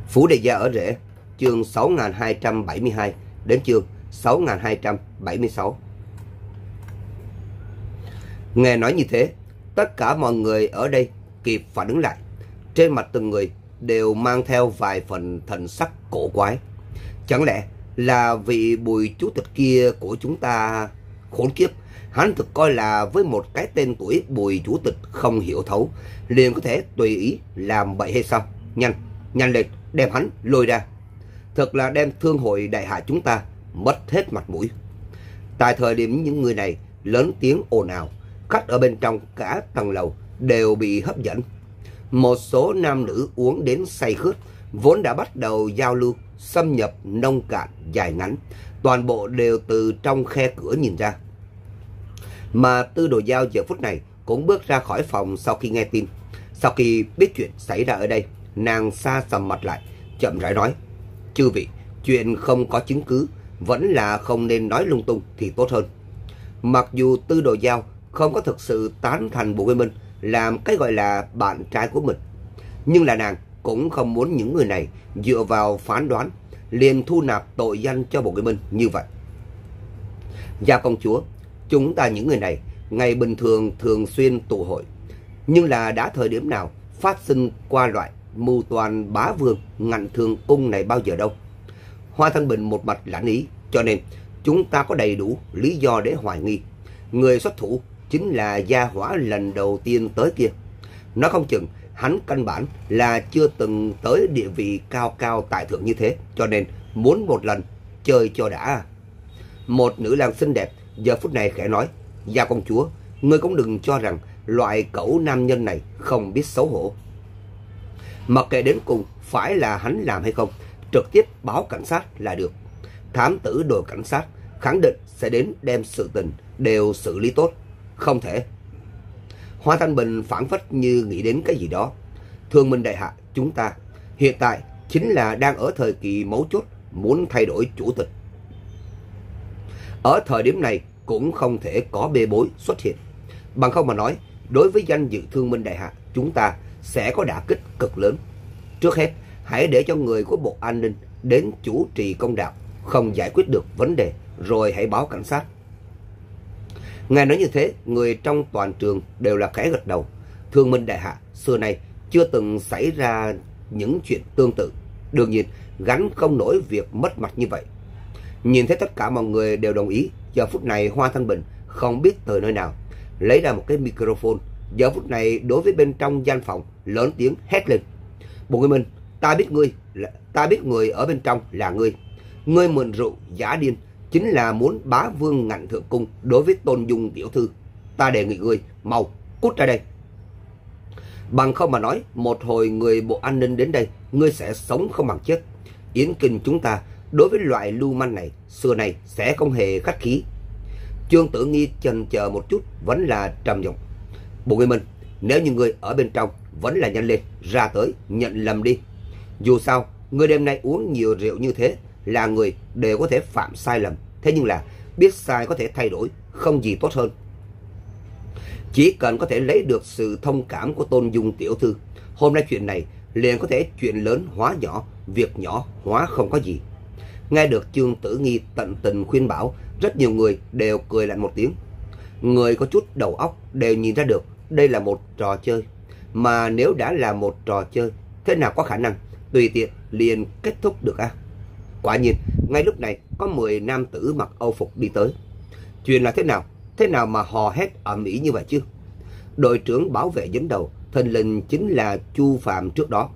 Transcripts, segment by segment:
Phú Đề Gia ở Rễ, chương 6272 đến chương 6276. Nghe nói như thế, tất cả mọi người ở đây kịp phản ứng lại. Trên mặt từng người đều mang theo vài phần thần sắc cổ quái. Chẳng lẽ là vị Bùi chủ tịch kia của chúng ta khốn kiếp? Hắn thực coi là với một cái tên tuổi Bùi chủ tịch không hiểu thấu, liền có thể tùy ý làm bậy hay sao? Nhanh lên, đem hắn lôi ra. Thật là đem thương hội đại hạ chúng ta mất hết mặt mũi. Tại thời điểm những người này lớn tiếng ồn ào, khách ở bên trong cả tầng lầu đều bị hấp dẫn. Một số nam nữ uống đến say khướt, vốn đã bắt đầu giao lưu, xâm nhập nông cạn dài ngắn, toàn bộ đều từ trong khe cửa nhìn ra. Mà Tư Đồ Giao giờ phút này cũng bước ra khỏi phòng sau khi nghe tin. Sau khi biết chuyện xảy ra ở đây, nàng sa sầm mặt lại, chậm rãi nói: chư vị, chuyện không có chứng cứ, vẫn là không nên nói lung tung thì tốt hơn. Mặc dù Tư Đồ Giao không có thực sự tán thành Bùi Nguyên Minh làm cái gọi là bạn trai của mình, nhưng là nàng cũng không muốn những người này dựa vào phán đoán liền thu nạp tội danh cho Bùi Nguyên Minh như vậy. Gia công chúa, chúng ta những người này ngày bình thường thường xuyên tụ hội, nhưng là đã thời điểm nào phát sinh qua loại mưu toan bá vương ngạnh thường cung này bao giờ đâu. Hoa Thanh Bình một mặt lãnh ý, cho nên chúng ta có đầy đủ lý do để hoài nghi người xuất thủ chính là gia hỏa lần đầu tiên tới kia. Nói không chừng hắn căn bản là chưa từng tới địa vị cao cao tại thượng như thế, cho nên muốn một lần chơi cho đã. Một nữ lang xinh đẹp giờ phút này khẽ nói: Gia công chúa, ngươi cũng đừng cho rằng loại cẩu nam nhân này không biết xấu hổ. Mặc kệ đến cùng phải là hắn làm hay không, trực tiếp báo cảnh sát là được. Thám tử đội cảnh sát khẳng định sẽ đến đem sự tình đều xử lý tốt. Không thể. Hoa Thanh Bình phảng phất như nghĩ đến cái gì đó. Thương Minh đại hạ chúng ta hiện tại chính là đang ở thời kỳ mấu chốt, muốn thay đổi chủ tịch. Ở thời điểm này cũng không thể có bê bối xuất hiện. Bằng không mà nói, đối với danh dự Thương Minh đại hạ chúng ta sẽ có đả kích cực lớn. Trước hết, hãy để cho người của Bộ An ninh đến chủ trì công đạo, không giải quyết được vấn đề rồi hãy báo cảnh sát. Nghe nói như thế, người trong toàn trường đều là khẽ gật đầu. Thương Minh đại hạ xưa nay chưa từng xảy ra những chuyện tương tự, đương nhiên gánh không nổi việc mất mặt như vậy. Nhìn thấy tất cả mọi người đều đồng ý, giờ phút này Hoa Thanh Bình không biết từ nơi nào lấy ra một cái microphone, giờ phút này đối với bên trong gian phòng lớn tiếng hét lên: Bùi Nguyên Minh, ta biết người ở bên trong là ngươi. Ngươi mượn rượu giả điên chính là muốn bá vương ngạnh thượng cung đối với Tôn Dung tiểu thư. Ta đề nghị ngươi mau cút ra đây. Bằng không mà nói, một hồi người Bộ An ninh đến đây, ngươi sẽ sống không bằng chết. Yến Kinh chúng ta đối với loại lưu manh này xưa nay sẽ không hề khách khí. Trương Tử Nghi chần chờ một chút vẫn là trầm giọng: Bùi Nguyên Minh, nếu như ngươi ở bên trong vẫn là nhanh lên ra tới nhận lầm đi. Dù sao ngươi đêm nay uống nhiều rượu như thế, là người đều có thể phạm sai lầm, thế nhưng là biết sai có thể thay đổi, không gì tốt hơn. Chỉ cần có thể lấy được sự thông cảm của Tôn Dung tiểu thư, hôm nay chuyện này liền có thể chuyện lớn hóa nhỏ, việc nhỏ hóa không có gì. Nghe được Trương Tử Nghi tận tình khuyên bảo, rất nhiều người đều cười lạnh một tiếng. Người có chút đầu óc đều nhìn ra được đây là một trò chơi, mà nếu đã là một trò chơi, thế nào có khả năng tùy tiện liền kết thúc được à? Quả nhiên, ngay lúc này có 10 nam tử mặc âu phục đi tới. Chuyện là thế nào? Thế nào mà hò hét ầm ĩ như vậy chứ? Đội trưởng bảo vệ dẫn đầu, thình lình chính là Chu Phàm trước đó.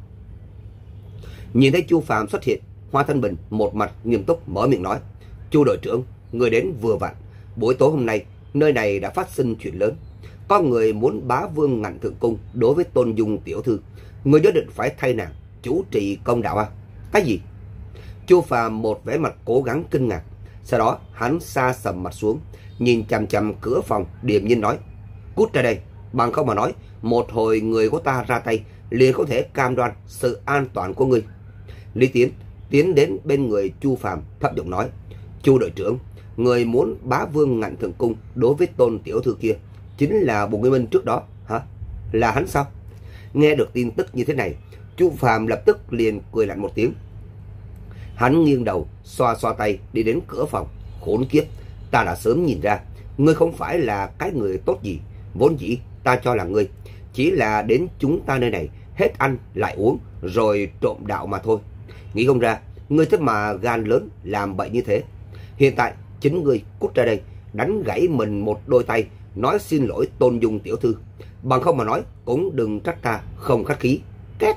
Nhìn thấy Chu Phàm xuất hiện, Hoa Thanh Bình một mặt nghiêm túc mở miệng nói: Chu đội trưởng, người đến vừa vặn. Buổi tối hôm nay, nơi này đã phát sinh chuyện lớn. Có người muốn bá vương ngạnh thượng cung đối với Tôn Dung tiểu thư. Người nhất định phải thay nàng chủ trì công đạo à? Cái gì? Chu Phàm một vẻ mặt cố gắng kinh ngạc, sau đó hắn sa sầm mặt xuống, nhìn chằm chằm cửa phòng, điềm nhiên nói: Cút ra đây, bằng không mà nói, một hồi người của ta ra tay liền có thể cam đoan sự an toàn của ngươi. Lý Tiến tiến đến bên người Chu Phàm thấp giọng nói: Chu đội trưởng, người muốn bá vương ngạnh thượng cung đối với Tôn tiểu thư kia chính là Bùi Nguyên Minh trước đó hả? Là hắn sao? Nghe được tin tức như thế này, Chu Phàm lập tức liền cười lạnh một tiếng. Hắn nghiêng đầu, xoa xoa tay đi đến cửa phòng. Khốn kiếp, ta đã sớm nhìn ra, ngươi không phải là cái người tốt gì. Vốn dĩ ta cho là ngươi chỉ là đến chúng ta nơi này hết ăn lại uống rồi trộm đạo mà thôi. Nghĩ không ra, ngươi thế mà gan lớn làm bậy như thế. Hiện tại chính ngươi cút ra đây, đánh gãy mình một đôi tay, nói xin lỗi Tôn Dung tiểu thư. Bằng không mà nói cũng đừng trách ta không khách khí. Két.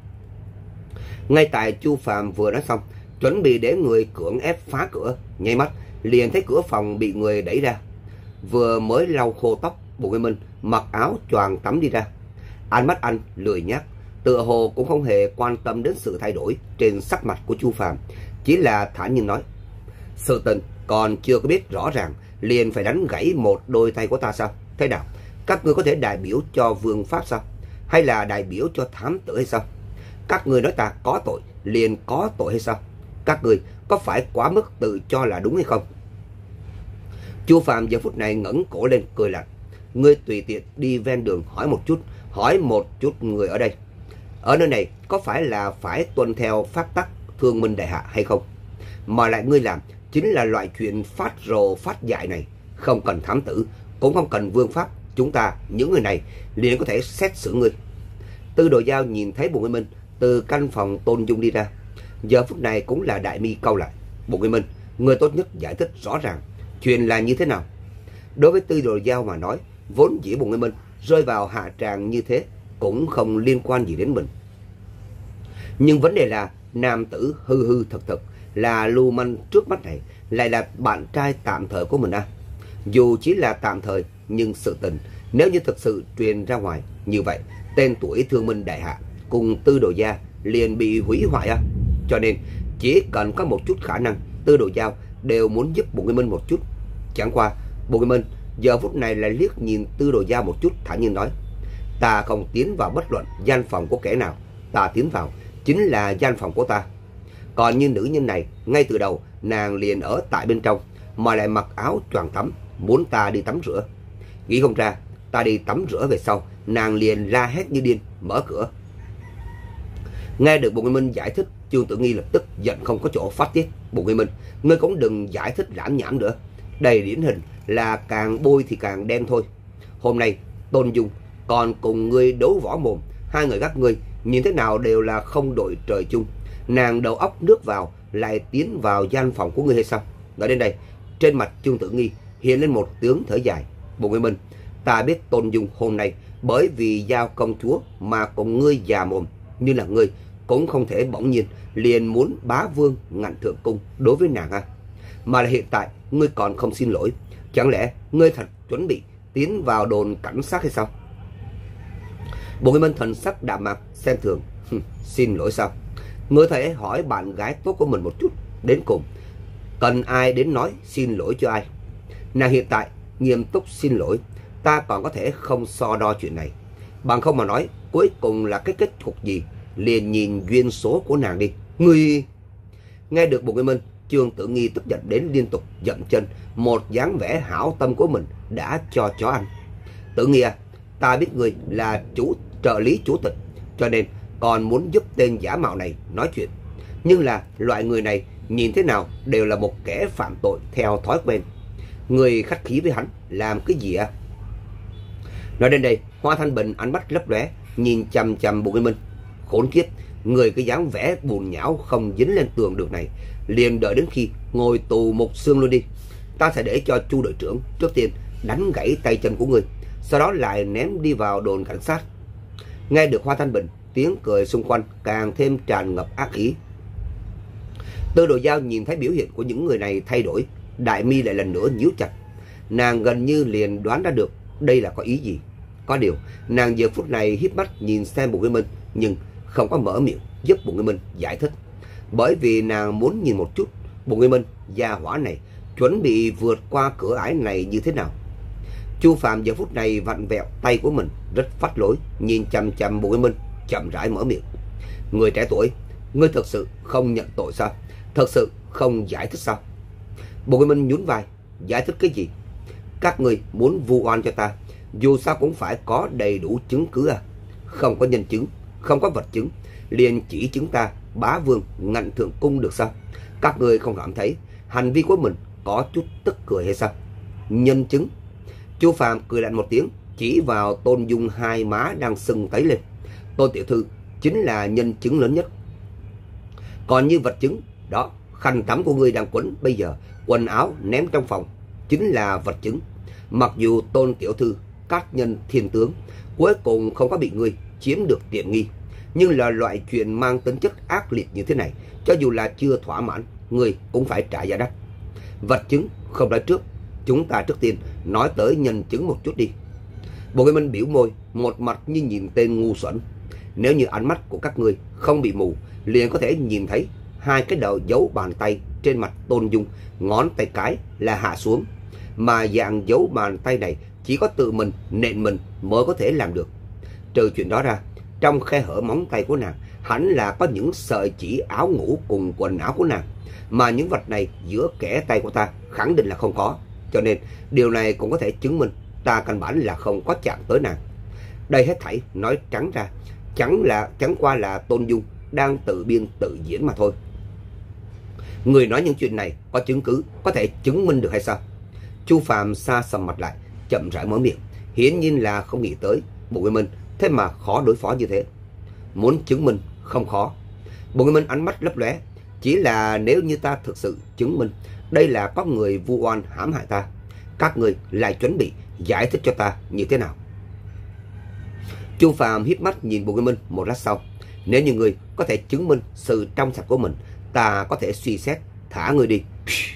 Ngay tại Chu Phàm vừa nói xong, chuẩn bị để người cưỡng ép phá cửa, nháy mắt liền thấy cửa phòng bị người đẩy ra. Vừa mới lau khô tóc, Bùi Nguyên Minh mặc áo choàng tắm đi ra. Ánh mắt anh lười nhác, tựa hồ cũng không hề quan tâm đến sự thay đổi trên sắc mặt của Chu Phàm, chỉ là thản nhiên nói: sự tình còn chưa có biết rõ ràng liền phải đánh gãy một đôi tay của ta sao? Thế nào, các ngươi có thể đại biểu cho vương pháp sao? Hay là đại biểu cho thám tử hay sao? Các ngươi nói ta có tội liền có tội hay sao? Các ngươi có phải quá mức tự cho là đúng hay không? Chu Phàm giờ phút này ngẩng cổ lên cười lạnh. Ngươi tùy tiện đi ven đường hỏi một chút người ở đây. Ở nơi này có phải là phải tuân theo pháp tắc Thương Minh Đại Hạ hay không? Mà lại ngươi làm chính là loại chuyện phát rồ phát dại này, không cần thám tử, cũng không cần vương pháp, chúng ta những người này liền có thể xét xử ngươi. Tư Đồ Giao nhìn thấy Bùi Nguyên Minh từ căn phòng Tôn Dung đi ra, giờ phút này cũng là đại mi cau lại. Bùi Nguyên Minh, ngươi tốt nhất giải thích rõ ràng chuyện là như thế nào. Đối với Tư Đồ Giao mà nói, vốn dĩ Bùi Nguyên Minh rơi vào hạ tràng như thế cũng không liên quan gì đến mình. Nhưng vấn đề là nam tử hư hư thật thật là lưu manh trước mắt này lại là bạn trai tạm thời của mình à? Dù chỉ là tạm thời, nhưng sự tình nếu như thực sự truyền ra ngoài như vậy, tên tuổi Thương Minh Đại Hạ cùng Tư Đồ Gia liền bị hủy hoại à? Cho nên chỉ cần có một chút khả năng, Tư Đồ Giao đều muốn giúp Bùi Nguyên Minh một chút. Chẳng qua Bùi Nguyên Minh giờ phút này lại liếc nhìn Tư Đồ Giao một chút, thản nhiên nói: ta không tiến vào bất luận gian phòng của kẻ nào, ta tiến vào chính là gian phòng của ta. Còn như nữ nhân này, ngay từ đầu nàng liền ở tại bên trong, mà lại mặc áo choàng tắm, muốn ta đi tắm rửa. Nghĩ không ra, ta đi tắm rửa về sau, nàng liền la hét như điên, mở cửa. Nghe được Bùi Nguyên Minh giải thích, Trương Tử Nghi lập tức giận không có chỗ phát tiết. Bùi Nguyên Minh, ngươi cũng đừng giải thích lãm nhảm nữa. Đầy điển hình là càng bôi thì càng đen thôi. Hôm nay Tôn Dung còn cùng ngươi đấu võ mồm, hai người các ngươi nhìn thế nào đều là không đội trời chung. Nàng đầu óc nước vào lại tiến vào gian phòng của ngươi hay sao? Nói đến đây, trên mặt Trương Tử Nghi hiện lên một tiếng thở dài. Bùi Nguyên Minh, ta biết Tôn Dung hôm nay bởi vì giao công chúa mà cùng ngươi già mồm, như là ngươi cũng không thể bỗng nhiên liền muốn bá vương ngạnh thượng cung đối với nàng à? Mà là hiện tại ngươi còn không xin lỗi, chẳng lẽ ngươi thật chuẩn bị tiến vào đồn cảnh sát hay sao? Bùi Nguyên Minh thần sắc đạm mạc xem thường. Xin lỗi sao? Ngươi thể hỏi bạn gái tốt của mình một chút, đến cùng cần ai đến nói xin lỗi cho ai? Nàng hiện tại nghiêm túc xin lỗi, ta còn có thể không so đo chuyện này. Bằng không mà nói, cuối cùng là cái kết cục gì, liền nhìn duyên số của nàng đi. Ngươi... Nghe được Bùi Nguyên Minh, Trương Tử Nghi tức giận đến liên tục dậm chân, một dáng vẻ hảo tâm của mình đã cho chó ăn. Tử Nghi à, ta biết ngươi là trợ lý chủ tịch, cho nên còn muốn giúp tên giả mạo này nói chuyện. Nhưng là loại người này nhìn thế nào đều là một kẻ phạm tội theo thói quen. Người khách khí với hắn làm cái gì à? Nói đến đây, Hoa Thanh Bình ánh mắt lấp lóe nhìn chằm chằm Bùi Nguyên Minh. Khốn kiếp, người cái dáng vẻ bùn nhão không dính lên tường được này, liền đợi đến khi ngồi tù một xương luôn đi. Ta sẽ để cho Chu đội trưởng trước tiên đánh gãy tay chân của người, sau đó lại ném đi vào đồn cảnh sát. Nghe được Hoa Thanh Bình, tiếng cười xung quanh càng thêm tràn ngập ác ý. Tư Đồ Giao nhìn thấy biểu hiện của những người này thay đổi, đại mi lại lần nữa nhíu chặt. Nàng gần như liền đoán ra được đây là có ý gì. Có điều nàng giờ phút này híp mắt nhìn xem Bùi Nguyên Minh, nhưng không có mở miệng giúp Bùi Nguyên Minh giải thích, bởi vì nàng muốn nhìn một chút Bùi Nguyên Minh gia hỏa này chuẩn bị vượt qua cửa ải này như thế nào. Chu Phàm giờ phút này vặn vẹo tay của mình rất phách lối, nhìn chằm chằm Bùi Nguyên Minh, chậm rãi mở miệng. Người trẻ tuổi, ngươi thật sự không nhận tội sao? Thật sự không giải thích sao? Bùi Nguyên Minh nhún vai. Giải thích cái gì? Các ngươi muốn vu oan cho ta, dù sao cũng phải có đầy đủ chứng cứ à? Không có nhân chứng, không có vật chứng, liền chỉ chúng ta bá vương ngạnh thượng cung được sao? Các ngươi không cảm thấy hành vi của mình có chút tức cười hay sao? Nhân chứng. Chu Phàm cười lạnh một tiếng, chỉ vào Tôn Dung hai má đang sưng tấy lên. Tôn tiểu thư chính là nhân chứng lớn nhất. Còn như vật chứng, đó, khăn tắm của ngươi đang quấn bây giờ, quần áo ném trong phòng, chính là vật chứng. Mặc dù Tôn tiểu thư cát nhân thiên tướng cuối cùng không có bị ngươi chiếm được tiện nghi, nhưng là loại chuyện mang tính chất ác liệt như thế này, cho dù là chưa thỏa mãn, ngươi cũng phải trả giá đắt. Vật chứng không nói trước, chúng ta trước tiên nói tới nhân chứng một chút đi. Bồ Nguyên Minh biểu môi, một mặt như nhìn tên ngu xuẩn. Nếu như ánh mắt của các ngươi không bị mù, liền có thể nhìn thấy hai cái đầu dấu bàn tay trên mặt Tôn Dung, ngón tay cái là hạ xuống, mà dạng dấu bàn tay này chỉ có tự mình nện mình mới có thể làm được. Trừ chuyện đó ra, trong khe hở móng tay của nàng hẳn là có những sợi chỉ áo ngủ cùng quần áo của nàng, mà những vật này giữa kẽ tay của ta khẳng định là không có, cho nên điều này cũng có thể chứng minh ta căn bản là không có chạm tới nàng. Đây hết thảy nói trắng ra chẳng qua là Tôn Dung đang tự biên tự diễn mà thôi. Người nói những chuyện này có chứng cứ có thể chứng minh được hay sao? Chu Phàm sa sầm mặt lại, chậm rãi mở miệng, hiển nhiên là không nghĩ tới Bồ Nguyên Minh thế mà khó đối phó như thế. Muốn chứng minh không khó. Bồ Nguyên Minh ánh mắt lấp lóe, chỉ là nếu như ta thực sự chứng minh đây là có người vu oan hãm hại ta, các người lại chuẩn bị giải thích cho ta như thế nào? Chu Phàm híp mắt nhìn Bồ Nguyên Minh một lát sau. Nếu như người có thể chứng minh sự trong sạch của mình, ta có thể suy xét thả người đi.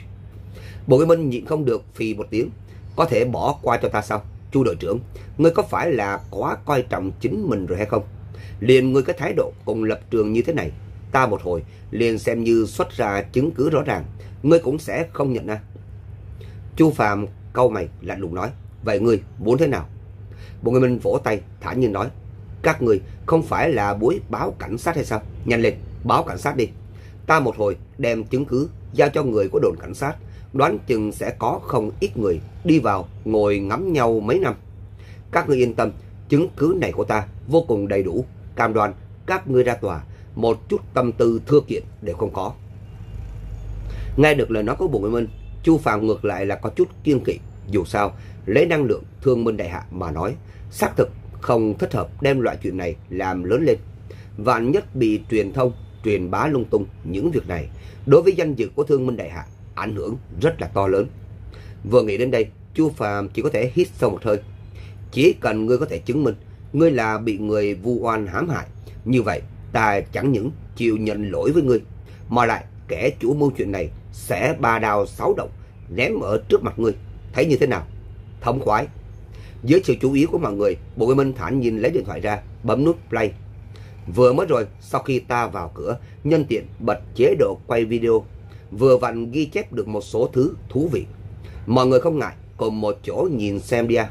Bồ Nguyên Minh nhịn không được phì một tiếng. Có thể bỏ qua cho ta sao? Chu đội trưởng, ngươi có phải là quá coi trọng chính mình rồi hay không? Liền ngươi cái thái độ cùng lập trường như thế này, ta một hồi liền xem như xuất ra chứng cứ rõ ràng, ngươi cũng sẽ không nhận à? Chu Phàm cau mày lạnh lùng nói, vậy ngươi muốn thế nào? Bồ Nguyên Minh vỗ tay thản nhiên nói, các ngươi không phải là buổi báo cảnh sát hay sao? Nhanh lên, báo cảnh sát đi. Ta một hồi đem chứng cứ giao cho người của đồn cảnh sát, đoán chừng sẽ có không ít người đi vào ngồi ngắm nhau mấy năm. Các ngươi yên tâm, chứng cứ này của ta vô cùng đầy đủ, cam đoan các ngươi ra tòa một chút tâm tư thưa kiện đều không có. Nghe được lời nói của Bồ Nguyên Minh, Chu Phàm ngược lại là có chút kiêng kỵ. Dù sao, lấy năng lượng Thương Minh Đại Hạ mà nói, xác thực không thích hợp đem loại chuyện này làm lớn lên. Vạn nhất bị truyền thông truyền bá lung tung những việc này, đối với danh dự của Thương Minh Đại Hạ ảnh hưởng rất là to lớn. Vừa nghĩ đến đây, Chu Phàm chỉ có thể hít sâu một hơi. Chỉ cần ngươi có thể chứng minh ngươi là bị người vu oan hãm hại, như vậy ta chẳng những chịu nhận lỗi với ngươi, mà lại kẻ chủ mưu chuyện này sẽ ba đao sáu động ném ở trước mặt ngươi. Thấy như thế nào? Thống khoái. Dưới sự chú ý của mọi người, Bồ Nguyên Minh thản nhiên lấy điện thoại ra, bấm nút play. Vừa mới rồi, sau khi ta vào cửa, nhân tiện bật chế độ quay video, vừa vặn ghi chép được một số thứ thú vị. Mọi người không ngại cùng một chỗ nhìn xem đi à.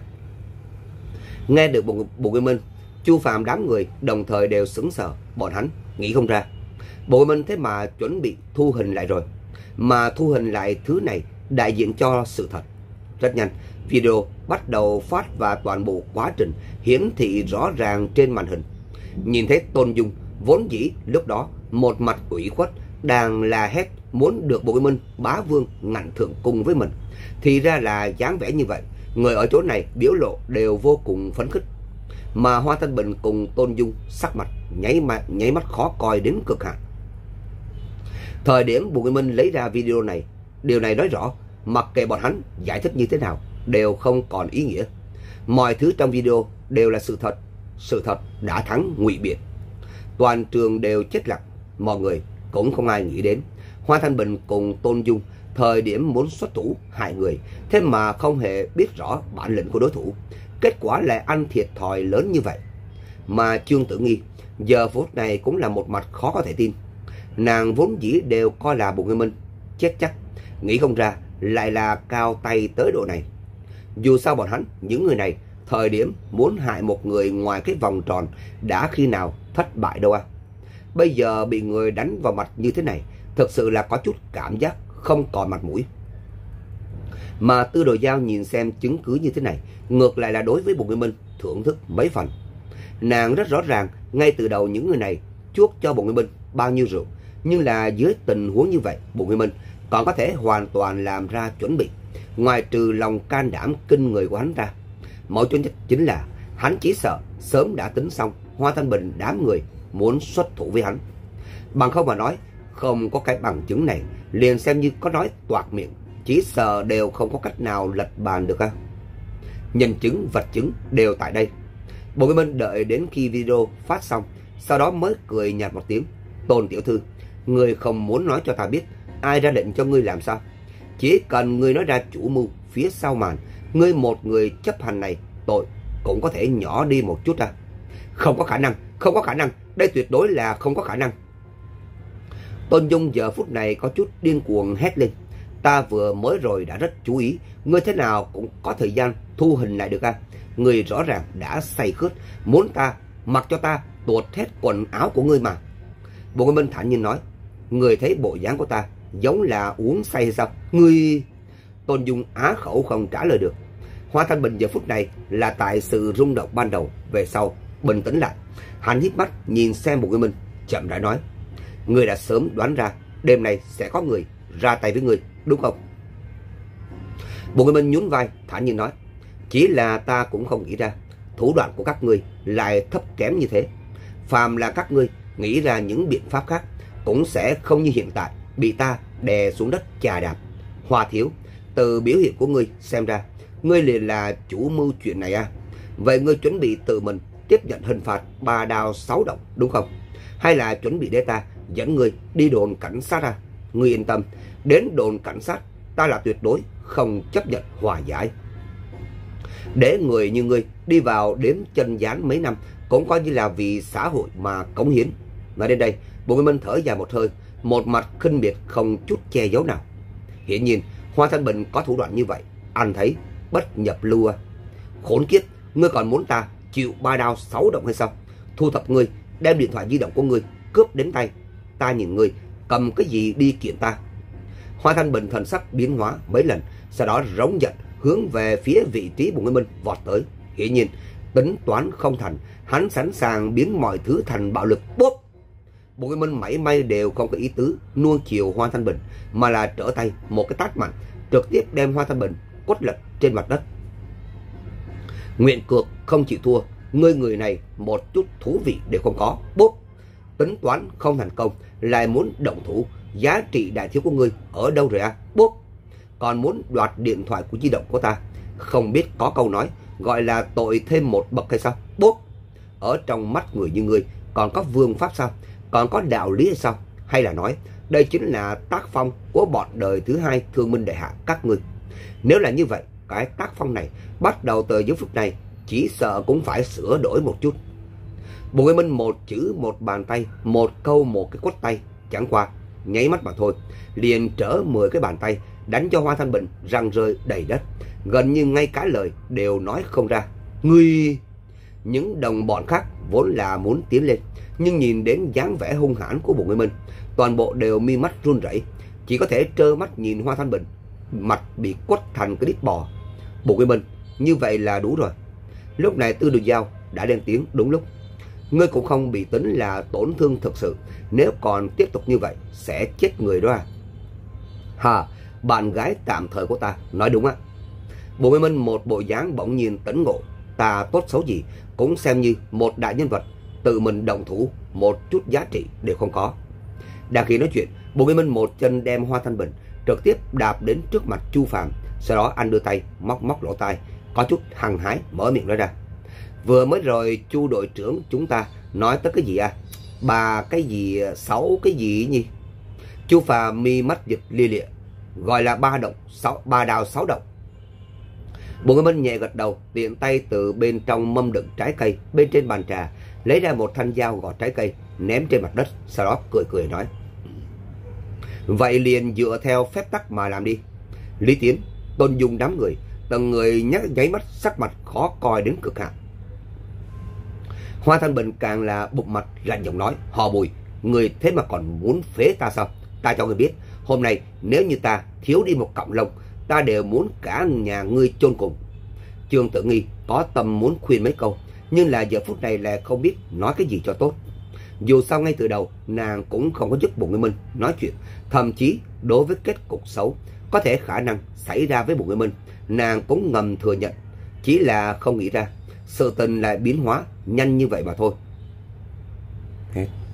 Nghe được Bồ Nguyên Minh, Chu Phàm đám người đồng thời đều sững sờ, bọn hắn nghĩ không ra Bồ Nguyên Minh thế mà chuẩn bị thu hình lại rồi, mà thu hình lại thứ này đại diện cho sự thật. Rất nhanh, video bắt đầu phát và toàn bộ quá trình hiển thị rõ ràng trên màn hình. Nhìn thấy Tôn Dung vốn dĩ lúc đó một mặt ủy khuất đang la hét muốn được Bồ Nguyên Minh bá vương ngạnh thượng cung với mình, thì ra là dáng vẻ như vậy. Người ở chỗ này biểu lộ đều vô cùng phấn khích, mà Hoa Thanh Bình cùng Tôn Dung sắc mặt nháy mắt khó coi đến cực hạn. Thời điểm Bồ Nguyên Minh lấy ra video này, điều này nói rõ mặc kệ bọn hắn giải thích như thế nào đều không còn ý nghĩa. Mọi thứ trong video đều là sự thật, sự thật đã thắng ngụy biện. Toàn trường đều chết lặng, mọi người cũng không ai nghĩ đến Hoa Thanh Bình cùng Tôn Dung thời điểm muốn xuất thủ hại người, thế mà không hề biết rõ bản lĩnh của đối thủ, kết quả lại ăn thiệt thòi lớn như vậy. Mà Trương Tử Nghi giờ phút này cũng là một mặt khó có thể tin. Nàng vốn dĩ đều coi là Bồ Nguyên Minh chết chắc, nghĩ không ra lại là cao tay tới độ này. Dù sao bọn hắn, những người này thời điểm muốn hại một người ngoài cái vòng tròn đã khi nào thất bại đâu à. Bây giờ bị người đánh vào mặt như thế này, thực sự là có chút cảm giác không còn mặt mũi. Mà Tư Đồ Giao nhìn xem chứng cứ như thế này, ngược lại là đối với Bồ Nguyên Minh thưởng thức mấy phần. Nàng rất rõ ràng ngay từ đầu những người này chuốc cho Bồ Nguyên Minh bao nhiêu rượu, nhưng là dưới tình huống như vậy, Bồ Nguyên Minh còn có thể hoàn toàn làm ra chuẩn bị. Ngoài trừ lòng can đảm kinh người của hắn ra, mấu chốt nhất chính là hắn chỉ sợ sớm đã tính xong Hoa Thanh Bình đám người muốn xuất thủ với hắn. Bằng không mà nói, không có cái bằng chứng này, liền xem như có nói toạc miệng, chỉ sợ đều không có cách nào lật bàn được. Nhân chứng, vật chứng đều tại đây. Bồ Nguyên Minh đợi đến khi video phát xong, sau đó mới cười nhạt một tiếng. Tôn tiểu thư, ngươi không muốn nói cho ta biết ai ra lệnh cho ngươi làm sao? Chỉ cần ngươi nói ra chủ mưu phía sau màn, ngươi một người chấp hành này, tội cũng có thể nhỏ đi một chút à? Không có khả năng, không có khả năng, đây tuyệt đối là không có khả năng. Tôn Dung giờ phút này có chút điên cuồng hét lên. Ta vừa mới rồi đã rất chú ý, ngươi thế nào cũng có thời gian thu hình lại được à? Ngươi rõ ràng đã say khướt, muốn ta mặc cho ta tuột hết quần áo của ngươi mà. Bồ Nguyên Minh thản nhiên nói, ngươi thấy bộ dáng của ta giống là uống say hay sao? Ngươi... Tôn Dung á khẩu không trả lời được. Hoa Thanh Bình giờ phút này là tại sự rung động ban đầu, về sau bình tĩnh lại. Hắn híp mắt nhìn xem Bồ Nguyên Minh, chậm rãi nói, ngươi đã sớm đoán ra đêm nay sẽ có người ra tay với ngươi, đúng không? Bồ Nguyên Minh nhún vai thản nhiên nói, chỉ là ta cũng không nghĩ ra thủ đoạn của các ngươi lại thấp kém như thế. Phàm là các ngươi nghĩ ra những biện pháp khác, cũng sẽ không như hiện tại bị ta đè xuống đất chà đạp. Hoa thiếu, từ biểu hiện của ngươi xem ra, ngươi liền là chủ mưu chuyện này à? Vậy ngươi chuẩn bị tự mình tiếp nhận hình phạt 3 đao 6 động, đúng không? Hay là chuẩn bị để ta dẫn ngươi đi đồn cảnh sát à? Ngươi yên tâm, đến đồn cảnh sát ta là tuyệt đối không chấp nhận hòa giải. Để người như ngươi đi vào đếm chân dán mấy năm cũng coi như là vì xã hội mà cống hiến. Nói đến đây, Bồ Nguyên Minh thở dài một hơi, một mặt khinh miệt không chút che giấu nào. Hiển nhiên Hoa Thanh Bình có thủ đoạn như vậy, anh thấy bất nhập lưu à? Khốn kiếp, ngươi còn muốn ta chịu 3 đao 6 động hay sao? Thu thập ngươi, đem điện thoại di động của ngươi cướp đến tay, ta nhìn ngươi cầm cái gì đi kiện ta? Hoa Thanh Bình thần sắc biến hóa mấy lần, sau đó rống giận hướng về phía vị trí Bồ Nguyên Minh vọt tới. Hiển nhiên tính toán không thành, hắn sẵn sàng biến mọi thứ thành bạo lực. Bốp! Bồ Nguyên Minh mảy may đều không có ý tứ nuông chiều Hoa Thanh Bình, mà là trở tay một cái tát mạnh, trực tiếp đem Hoa Thanh Bình quất lật trên mặt đất. Nguyện cược không chịu thua, ngươi người này một chút thú vị đều không có. Bốp! Tính toán không thành công, lại muốn động thủ, giá trị đại thiếu của ngươi ở đâu rồi à? Bốp! Còn muốn đoạt điện thoại của di động của ta, không biết có câu nói gọi là tội thêm một bậc hay sao? Bốp! Ở trong mắt người như ngươi còn có vương pháp sao? Còn có đạo lý hay sao? Hay là nói đây chính là tác phong của bọn đời thứ hai thương minh đại hạ các ngươi? Nếu là như vậy, cái tác phong này bắt đầu từ giây phút này chỉ sợ cũng phải sửa đổi một chút. Bồ Nguyên Minh một chữ một bàn tay, một câu một cái quất tay, chẳng qua nháy mắt mà thôi, liền trở 10 cái bàn tay đánh cho Hoa Thanh Bình răng rơi đầy đất, gần như ngay cả lời đều nói không ra. Ngươi... Những đồng bọn khác vốn là muốn tiến lên, nhưng nhìn đến dáng vẻ hung hãn của Bồ Nguyên Minh, toàn bộ đều mi mắt run rẩy, chỉ có thể trơ mắt nhìn Hoa Thanh Bình mặt bị quất thành cái đít bò. Bồ Nguyên Minh, như vậy là đủ rồi. Lúc này Tư Đồ Giao đã lên tiếng đúng lúc. Ngươi cũng không bị tính là tổn thương thực sự, nếu còn tiếp tục như vậy sẽ chết người đó à? Hà, bạn gái tạm thời của ta nói đúng á. Bồ Nguyên Minh một bộ dáng bỗng nhiên tỉnh ngộ, ta tốt xấu gì cũng xem như một đại nhân vật, tự mình động thủ một chút giá trị đều không có. Đang khi nói chuyện, Bồ Nguyên Minh một chân đem Hoa Thanh Bình trực tiếp đạp đến trước mặt Chu Phàm, sau đó anh đưa tay móc lỗ tai, có chút hăng hái mở miệng nói ra. Vừa mới rồi Chu đội trưởng chúng ta nói tới cái gì à? 3 cái gì 6 cái gì nhỉ? Chu Phàm mi mắt giật lia lịa, gọi là 3 đào 6 động. Bồ Nguyên Minh nhẹ gật đầu, tiện tay từ bên trong mâm đựng trái cây bên trên bàn trà lấy ra một thanh dao gọt trái cây ném trên mặt đất, sau đó cười nói, vậy liền dựa theo phép tắc mà làm đi. Lý Tiến, Tôn Dung đám người từng người nháy mắt sắc mặt khó coi đến cực hạn. Hoa Thanh Bình càng là bục mặt lạnh giọng nói, Họ Bùi, người thế mà còn muốn phế ta sao? Ta cho người biết, hôm nay nếu như ta thiếu đi một cọng lông, ta đều muốn cả nhà ngươi chôn cùng. Trương Tử Nghi có tâm muốn khuyên mấy câu, nhưng là giờ phút này là không biết nói cái gì cho tốt. Dù sao ngay từ đầu nàng cũng không có giúp Bùi Nguyên Minh nói chuyện. Thậm chí đối với kết cục xấu có thể khả năng xảy ra với Bùi Nguyên Minh, nàng cũng ngầm thừa nhận. Chỉ là không nghĩ ra sự tình lại biến hóa nhanh như vậy mà thôi. Hết.